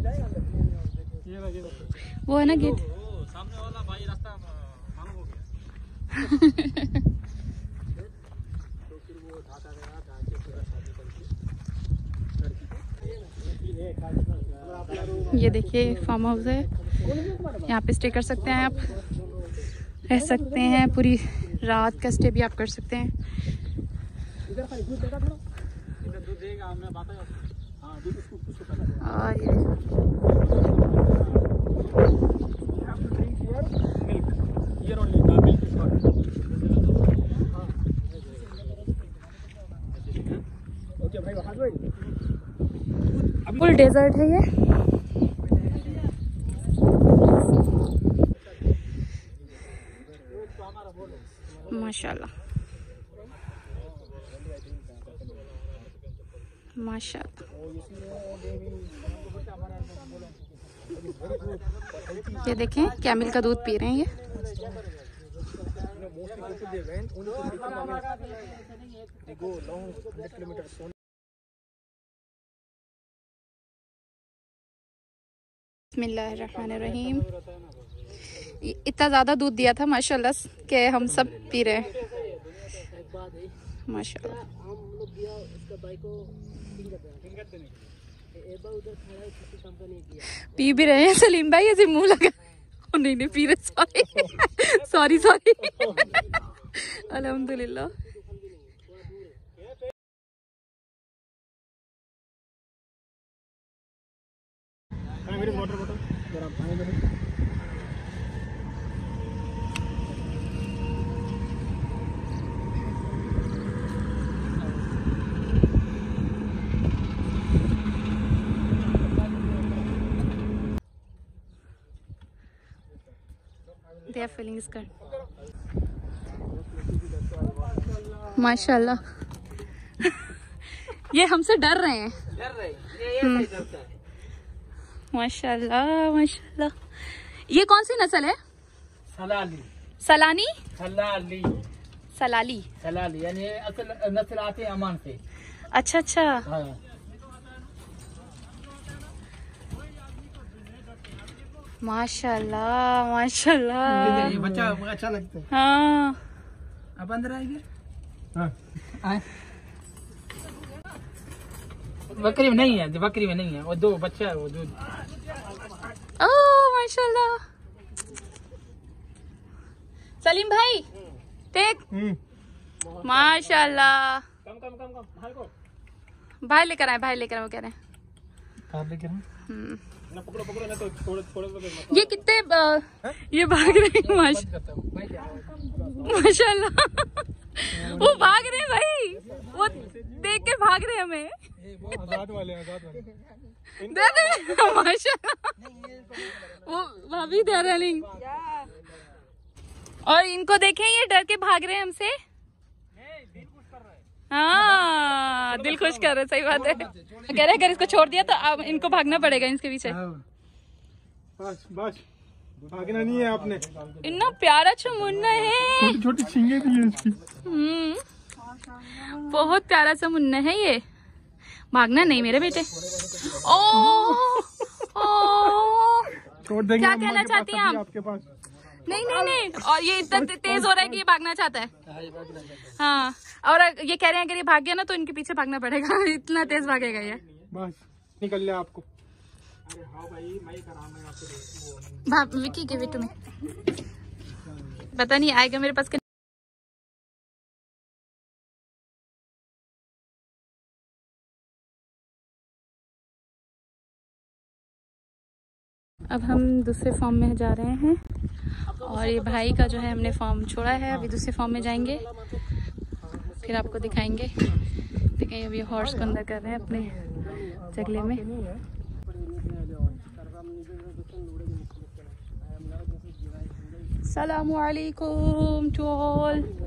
वो है ना गेट। सामने वाला भाई रास्ता मालूम हो गया। ये देखिए फार्म हाउस है, यहाँ पे स्टे कर सकते हैं आप, रह सकते हैं, पूरी रात का स्टे भी आप कर सकते हैं। और फुल डेजर्ट है ये। माशाल्लाह माशाल्लाह। ये देखें कैमल का दूध पी रहे हैं ये। बिस्मिल्लाहिर्रहमानिर्रहीम। इतना ज़्यादा दूध दिया था माशाल्लाह कि हम सब पी रहे हैं माशाल्लाह। पी भी रहे हैं सलीम भाई, ऐसे मुंह लगा। नहीं नहीं पी रहे, सॉरी सॉरी अल्हम्दुलिल्लाह। वाटर बोतल They are feeling scared. माशाल्लाह ये हमसे डर रहे हैं। माशाल्लाह माशाल्लाह। ये कौन सी नस्ल है? सलाली। सलानी? सलाली। सलाली। सलाली यानी असल नस्ल आते हैं अमान से। अच्छा अच्छा। हाँ। माशाल्लाह माशाल्लाह। ये बच्चा अच्छा लगता है। हाँ अब अंदर आएंगे। हाँ। आए। बकरी में नहीं है, बकरी में नहीं है, वो दो बच्चा है वो दूध। ओह माशाल्लाह। सलीम भाई टेक। माशाल्लाह। कम कम कम कम भाई को भाई लेकर आए, भाई लेकर आए, वो कह रहे हैं। कहाँ लेकर आए? ना पकड़ो पकड़ो ना तो छोड़ छोड़ दो। ये कितने ये भाग रहे हैं माशाल्लाह। वो भाग रहे हैं भाई, वो देख के भाग रहे हैं हमें। आजाद वाले माशाल्लाह। वो भाभी दे रनिंग। और इनको देखें ये डर के भाग रहे हैं हमसे। हाँ दिल खुश कर रहे, सही बात है। कह रहे अगर इसको छोड़ दिया तो अब इनको भागना पड़ेगा इसके पीछे। बस बस भागना नहीं है आपने। इतना प्यारा मुन्ना है, छोटी छोटी छींगे भी है इसकी। बहुत प्यारा सा मुन्ना है ये। भागना नहीं मेरे बेटे। ओ छोड़ देंगे। क्या कहना चाहती हैं आप? आपके पास नहीं नहीं नहीं। और ये इतना तेज हो रहा है कि ये भागना चाहता है। हाँ और ये कह रहे हैं अगर ये भाग गया ना तो इनके पीछे भागना पड़ेगा। इतना तेज भागेगा ये। बस निकल लिया आपको। अरे हाँ भाई मैं आपको Vicky give it to me. पता नहीं आएगा मेरे पास। अब हम दूसरे फॉर्म में जा रहे हैं और ये भाई का जो है हमने फॉर्म छोड़ा है, अभी दूसरे फॉर्म में जाएंगे, फिर आपको दिखाएंगे। देखें अभी हॉर्स को अंदर कर रहे हैं अपने जगले में। अस्सलामु अलैकुम टू ऑल।